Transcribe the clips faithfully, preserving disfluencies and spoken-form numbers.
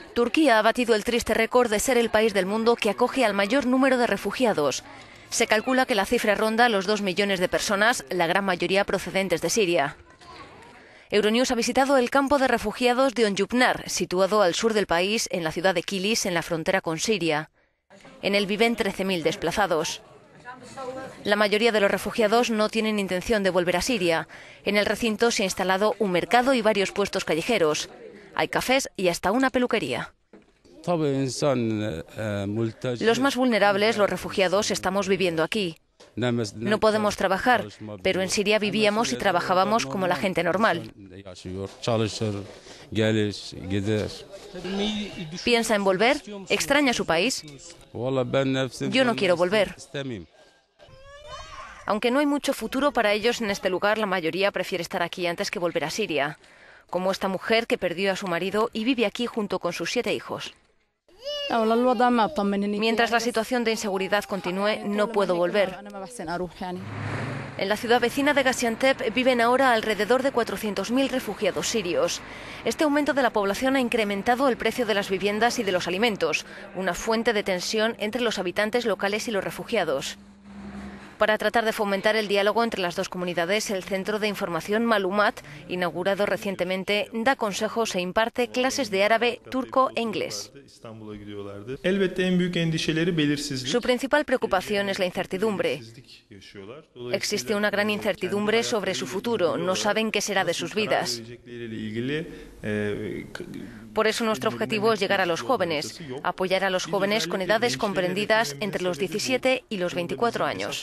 Turquía ha batido el triste récord de ser el país del mundo que acoge al mayor número de refugiados. Se calcula que la cifra ronda los dos millones de personas, la gran mayoría procedentes de Siria. Euronews ha visitado el campo de refugiados de Onyupnar, situado al sur del país, en la ciudad de Kilis, en la frontera con Siria. En él viven trece mil desplazados. La mayoría de los refugiados no tienen intención de volver a Siria. En el recinto se ha instalado un mercado y varios puestos callejeros. Hay cafés y hasta una peluquería. Los más vulnerables, los refugiados, estamos viviendo aquí. No podemos trabajar, pero en Siria vivíamos y trabajábamos como la gente normal. ¿Piensa en volver? ¿Extraña su país? Yo no quiero volver. Aunque no hay mucho futuro para ellos en este lugar, la mayoría prefiere estar aquí antes que volver a Siria, como esta mujer que perdió a su marido y vive aquí junto con sus siete hijos. Mientras la situación de inseguridad continúe, no puedo volver. En la ciudad vecina de Gaziantep viven ahora alrededor de cuatrocientos mil refugiados sirios. Este aumento de la población ha incrementado el precio de las viviendas y de los alimentos, una fuente de tensión entre los habitantes locales y los refugiados. Para tratar de fomentar el diálogo entre las dos comunidades, el Centro de Información Malumat, inaugurado recientemente, da consejos e imparte clases de árabe, turco e inglés. Su principal preocupación es la incertidumbre. Existe una gran incertidumbre sobre su futuro, no saben qué será de sus vidas. Por eso nuestro objetivo es llegar a los jóvenes, apoyar a los jóvenes con edades comprendidas entre los diecisiete y los veinticuatro años.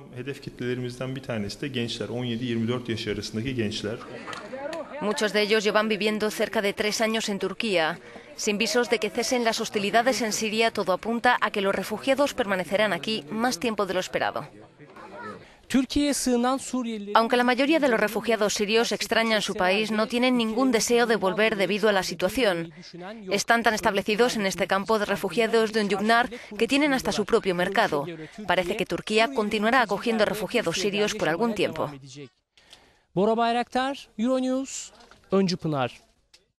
Muchos de ellos llevan viviendo cerca de tres años en Turquía. Sin visos de que cesen las hostilidades en Siria, todo apunta a que los refugiados permanecerán aquí más tiempo de lo esperado. Aunque la mayoría de los refugiados sirios extrañan su país, no tienen ningún deseo de volver debido a la situación. Están tan establecidos en este campo de refugiados de Onyupnar que tienen hasta su propio mercado. Parece que Turquía continuará acogiendo refugiados sirios por algún tiempo. Bora Bayraktar, Euronews, Öncüpınar.